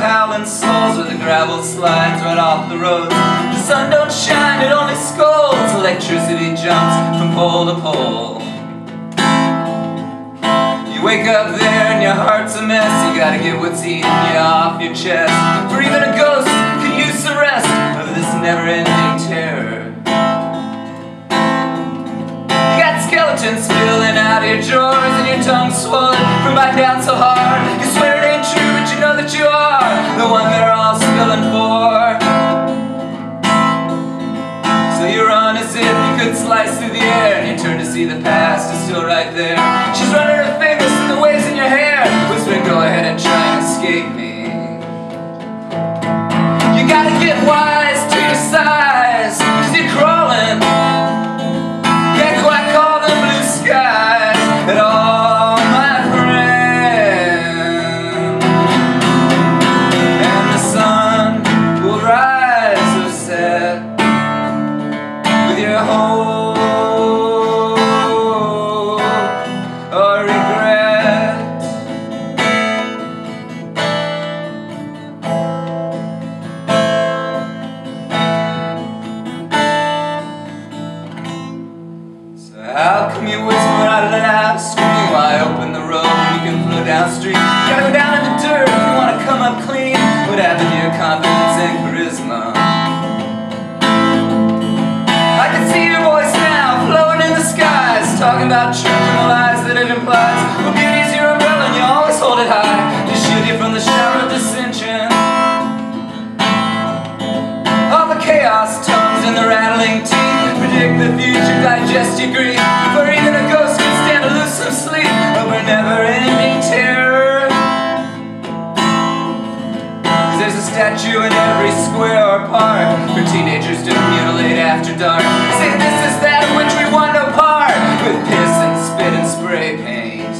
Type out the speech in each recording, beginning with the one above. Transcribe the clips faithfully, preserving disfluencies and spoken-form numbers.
howling souls where the gravel slides right off the road. The sun don't shine, it only scolds. Electricity jumps from pole to pole. You wake up there and your heart's a mess. You gotta get what's eating you off your chest. For even a ghost could use the rest of this never-ending terror. You got skeletons spilling out of your drawers, and your tongue swollen from biting down so hard. You swear it ain't true, but you know that you are the one they're all spilling for. So you run as if you could slice through the air, and you turn to see the past is still right there. She's running her fingers through the waves in your hair, whispering, go ahead and try and escape me. You gotta get wise to your size, cause you're crawling. Can't quite call them blue skies at all, my friend. And the sun will rise or set with your hope or regret. So how come you whisper out loud, scream wide open the road when you can flow downstream? You gotta go down in the dirt if you wanna come up clean. What happened to your confidence and charisma? I can see your voice now, flowing in the skies, talking about truth and the lies that it implies. Well, beauty's your umbrella and you always hold it high to shield you from the shower of dissension. All the chaos tongues and the rattling teeth predict the future, digest your grief. For even a ghost can stand to lose some sleep over never-ending terror. Cause there's a statue in every square or park for teenagers to mutilate after dark. Say this is that which we want no part, with piss and spit and spray paint.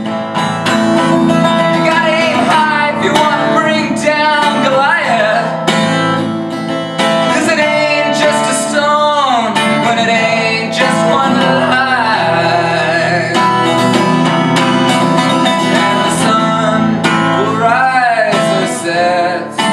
You gotta aim high if you want to bring down Goliath. Cause it ain't just a stone when it ain't just one lie. And the sun will rise or set